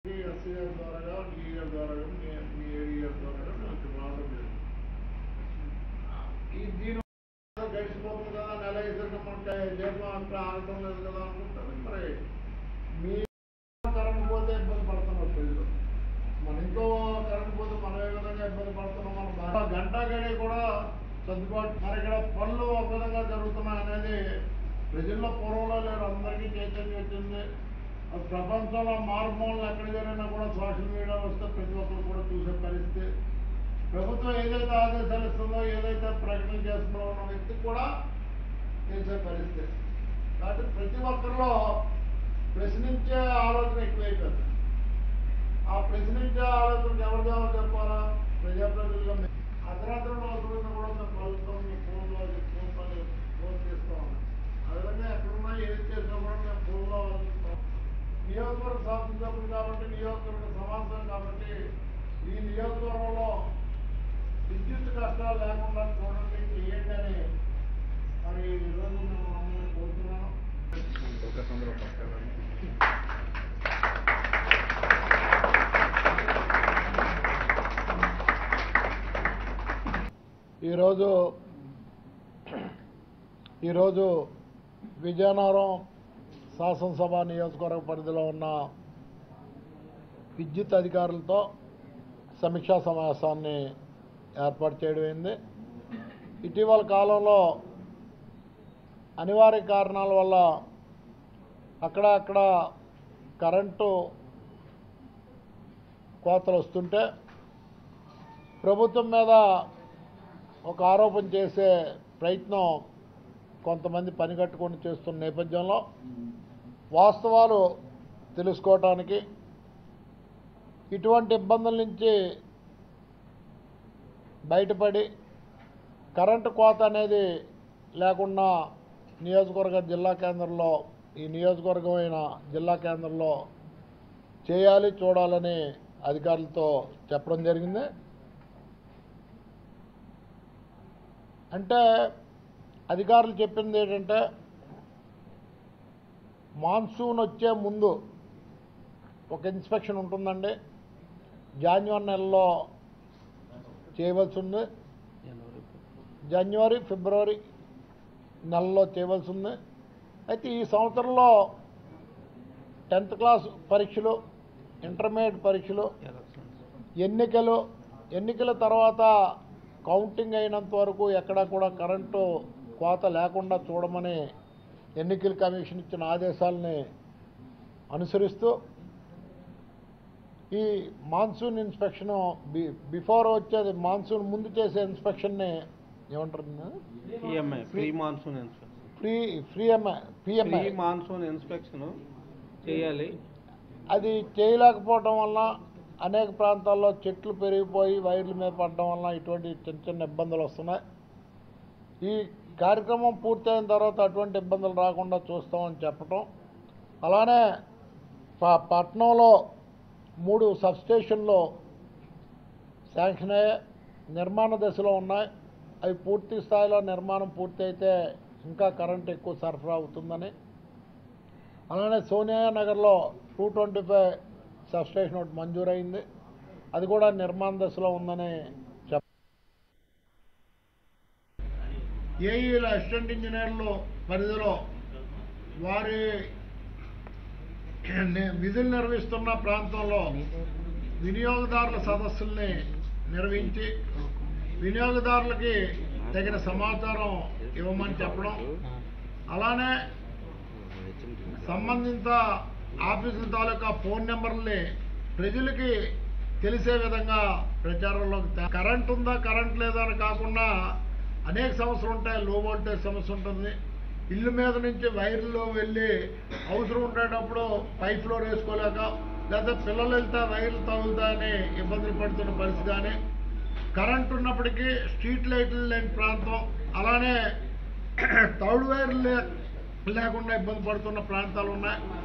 SCR ద్వారా DR ద్వారా మీ area ద్వారా నాకు వాడడం లేదు. ఈ దీని గడిచిపోతుంది కదా, నెల వేసరికి మనకి జీతం అంతా ఆడటం లేదు కదా అనుకుంటారు. మరి మీ కరెంట్ పోతే ఇబ్బంది పడుతున్నారు ప్రజలు, మన ఇంట్లో కరెంట్ పోతే మనం ఏ విధంగా ఇబ్బంది పడుతున్నాం. మనం గంట గడి కూడా సర్దుబాటు. మరి ఇక్కడ పనులు ఒక విధంగా జరుగుతున్నాయి అనేది ప్రజల్లో పూర్వంలో లేరు, అందరికీ చైతన్యం వచ్చింది. ప్రపంచంలో మారుమూలను ఎక్కడ జరిగినా కూడా సోషల్ మీడియా వస్తే ప్రతి ఒక్కరు కూడా చూసే పరిస్థితి. ప్రభుత్వం ఏదైతే ఆదేశాలు ఇస్తుందో, ఏదైతే ప్రకటన చేస్తుందో ఉన్న వ్యక్తికి కూడా చేసే పరిస్థితి. కాబట్టి ప్రతి ఒక్కరిలో ప్రశ్నించే ఆలోచన ఎక్కువైపోతుంది. ఆ ప్రశ్నించే ఆలోచనకు ఎవరు జవాబు చెప్పాలా? ప్రజాప్రతినిధులు. అర్ధరాత్రులు అవుతున్న కూడా మేము ప్రభుత్వం ఫోన్లో ఫోన్ చేస్తూ ఉన్నాం. ఆ విధంగా ఎక్కడున్నా ఏది చేసినా కూడా మేము ఫోన్లో ఆలోచిస్తాం. నియోజకవర్గ శాసనసభ్యులు కాబట్టి, నియోజకవర్గ సమావేశం కాబట్టి, ఈ నియోజకవర్గంలో విద్యుత్ కష్టాలు లేకుండా చూడండి, చేయండి అని మరి ఈరోజు మేము అందరినీ కోరుతున్నాను. ఈరోజు విజయనగరం శాసనసభ నియోజకవర్గ పరిధిలో ఉన్న విద్యుత్ అధికారులతో సమీక్షా సమావేశాన్ని ఏర్పాటు చేయడం అయింది. ఇటీవల కాలంలో అనివార్య కారణాల వల్ల అక్కడ కరెంటు కోతలు వస్తుంటే ప్రభుత్వం మీద ఒక ఆరోపణ చేసే ప్రయత్నం కొంతమంది పనిగట్టుకొని చేస్తున్న నేపథ్యంలో వాస్తవాలు తెలుసుకోవటానికి, ఇటువంటి ఇబ్బందుల నుంచి బయటపడి కరెంటు కోత అనేది లేకుండా నియోజకవర్గ జిల్లా కేంద్రంలో, ఈ నియోజకవర్గమైన జిల్లా కేంద్రంలో చేయాలి, చూడాలని అధికారులతో చెప్పడం జరిగింది. అంటే అధికారులు చెప్పింది ఏంటంటే, మాన్సూన్ వచ్చే ముందు ఒక ఇన్స్పెక్షన్ ఉంటుందండి. జాన్యువరి నెలలో చేయవలసి ఉంది, జనవరి ఫిబ్రవరి నెలలో చేయవలసి ఉంది. అయితే ఈ సంవత్సరంలో 10th క్లాస్ పరీక్షలు, ఇంటర్మీడియట్ పరీక్షలు, ఎన్నికల తర్వాత కౌంటింగ్ అయినంత వరకు ఎక్కడా కూడా కరెంటు కోత లేకుండా చూడమని ఎన్నికల కమిషన్ ఇచ్చిన ఆదేశాలని అనుసరిస్తూ ఈ మాన్సూన్ ఇన్స్పెక్షన్ బిఫోర్ వచ్చేది, మాన్సూన్ ముందు చేసే ఇన్స్పెక్షన్ని ఏమంటారు? Pre monsoon inspection, pre monsoon inspection చేయాలి. అది చేయలేకపోవడం వల్ల అనేక ప్రాంతాల్లో చెట్లు పెరిగిపోయి వైర్ల మీద పడడం వల్ల ఇటువంటి చిన్న ఇబ్బందులు వస్తున్నాయి. ఈ కార్యక్రమం పూర్తయిన తర్వాత అటువంటి ఇబ్బందులు రాకుండా చూస్తామని చెప్పటం. అలానే పట్టణంలో 3 సబ్స్టేషన్లు శాంక్షన్ అయ్యే నిర్మాణ దశలో ఉన్నాయి. అవి పూర్తి స్థాయిలో నిర్మాణం పూర్తి అయితే ఇంకా కరెంట్ ఎక్కువ సరఫరా అవుతుందని. అలానే సోనియా నగర్లో 225 సబ్స్టేషన్ ఒకటి మంజూరైంది, అది కూడా నిర్మాణ దశలో ఉందని ఏఈల అసిస్టెంట్ ఇంజనీర్లు పరిధిలో వారి విధులు నిర్వహిస్తున్న ప్రాంతంలో వినియోగదారుల సదస్సుల్ని నిర్వహించి వినియోగదారులకి తగిన సమాచారం ఇవ్వమని చెప్పడం, అలానే సంబంధిత ఆఫీసుల తాలూకా ఫోన్ నెంబర్ని ప్రజలకి తెలిసే విధంగా ప్రచారంలోకి. కరెంట్ ఉందా, కరెంట్ లేదా అని కాకుండా అనేక సమస్యలు ఉంటాయి. లో వోల్టేజ్ సమస్య ఉంటుంది, ఇల్లు మీద నుంచి వైర్లో వెళ్ళి అవసరం ఉండేటప్పుడు పై ఫ్లోర్ వేసుకోలేక, లేదా పిల్లలు వెళ్తే వైర్లు తగులుతాయని ఇబ్బందులు పడుతున్న పరిస్థితి. కానీ కరెంట్ ఉన్నప్పటికీ స్ట్రీట్ లైట్లు లేని ప్రాంతం, అలానే థర్డ్ వైర్లు లేకుండా ఇబ్బంది పడుతున్న ప్రాంతాలు ఉన్నాయి.